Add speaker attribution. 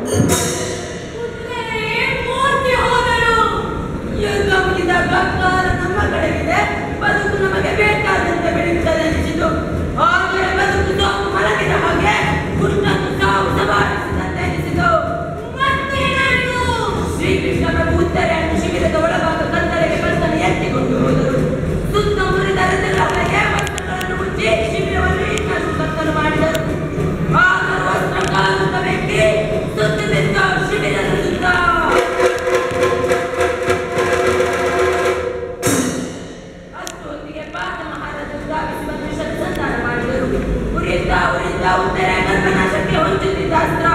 Speaker 1: ಮೂರ್ತಿ ಹೋದರು. ಯುದ್ಧ ಮುಗಿದ ಗಂಗಾರ ನಮ್ಮ ಕಡೆಗಿದೆ. ಬದುಕು ನಮಗೆ ಬೇಕಾದಂತೆ ಬೆಳೆಯುತ್ತದೆ ಅನಿಸಿತು. ಆದರೆ ಬದುಕು ಸೋಮು ಮಲಗಿದ ಹಾಗೆ ಕೃಷ್ಣನು ಸಾವು ಸವಾರಿಸಿದಂತೆ ಅನಿಸಿತು. ಮತ್ತೇನಾಯಿತು? ಶ್ರೀಕೃಷ್ಣ ಪ್ರಭು ಉತ್ತರೆಯನ್ನು ಶಿಬಿರದ ಒಳಭಾಗ ಕತ್ತಲೆಗೆ ಕರ್ತನು ಎತ್ತಿಕೊಂಡು ಹೋದರು. ಸುತ್ತ ಮುರಿದ ರಥಗಳ ಒಳಗೆ ವಸ್ತ್ರಗಳನ್ನು ಮುಚ್ಚಿ ಶಿಬಿರವನ್ನು ಇನ್ನಷ್ಟು ಕತ್ತಲು ಮಾಡಿದರು. ಆದರೂ ವಸ್ತ್ರ ಕಾಲುತ್ತ ವ್ಯಕ್ತಿ ಸುತ್ತುತ್ತಿದ್ದ ಶಿಬಿರದ ಸುತ್ತ. ಅಷ್ಟು ಹೊತ್ತಿಗೆ ಪಾತ ಮಹಾರಾಜರು ಧಾವಿಸಿ ಬಂದು ಶತಸಂಧಾನ ಮಾಡಿದರು. ಉರಿಯುತ್ತಾ ಉತ್ತರೆ ಗರ್ಭನಾಶಕ್ಕೆ ಹೊಂಚುತ್ತಿದ್ದ ಅಸ್ತ್ರ